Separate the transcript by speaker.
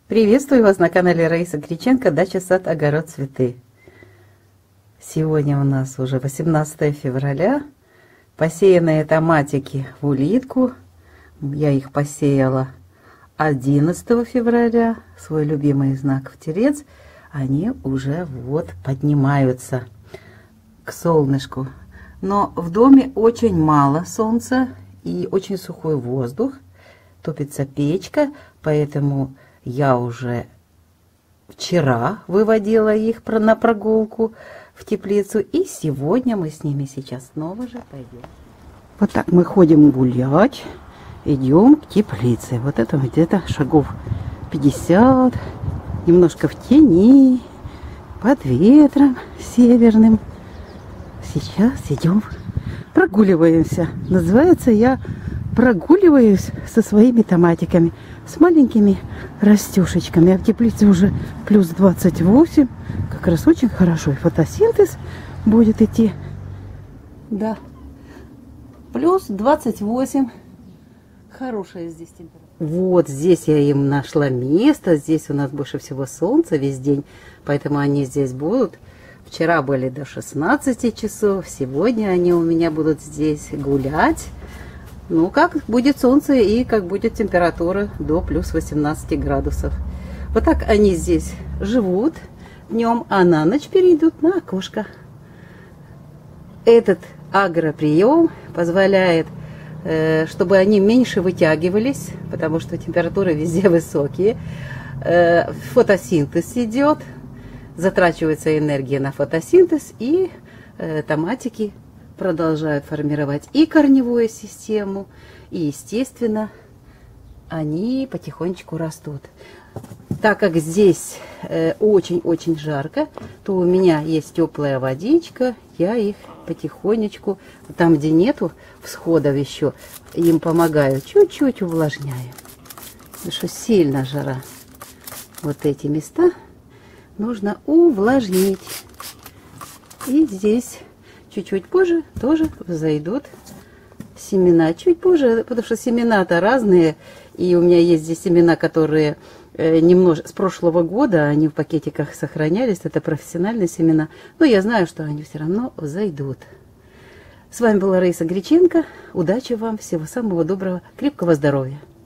Speaker 1: Приветствую вас на канале Раиса Греченко «Дача, сад, огород, цветы». Сегодня у нас уже 18 февраля. Посеянные томатики в улитку. Я их посеяла 11 февраля. Свой любимый знак в Телец. Они уже вот поднимаются к солнышку. Но в доме очень мало солнца и очень сухой воздух. Топится печка, поэтому я уже вчера выводила их на прогулку в теплицу. И сегодня мы с ними сейчас снова же пойдем. Вот так мы ходим гулять. Идем к теплице. Вот это где-то шагов 50. Немножко в тени. Под ветром северным. Сейчас идем, прогуливаемся. Называется я прогуливаюсь со своими томатиками. С маленькими растюшечками. А в теплице уже плюс 28. Как раз очень хорошо. И фотосинтез будет идти. Да. Плюс 28. Хорошая здесь температура. Вот здесь я им нашла место. Здесь у нас больше всего солнца весь день. Поэтому они здесь будут. Вчера были до 16 часов. Сегодня они у меня будут здесь гулять. Ну, как будет солнце и как будет температура до плюс 18 градусов. Вот так они здесь живут днем, а на ночь перейдут на окошко. Этот агроприем позволяет, чтобы они меньше вытягивались, потому что температуры везде высокие. Фотосинтез идет, затрачивается энергия на фотосинтез, и томатики продолжают формировать и корневую систему, и, естественно, они потихонечку растут. Так как здесь очень-очень жарко, то у меня есть теплая водичка, я их потихонечку, там, где нету всходов еще, им помогаю, чуть-чуть увлажняю. Потому что сильно жара. Вот эти места нужно увлажнить. И здесь чуть-чуть позже тоже взойдут семена. Чуть позже, потому что семена-то разные. И у меня есть здесь семена, которые немножко с прошлого года, они в пакетиках сохранялись. Это профессиональные семена. Но я знаю, что они все равно взойдут. С вами была Раиса Греченко. Удачи вам, всего самого доброго, крепкого здоровья.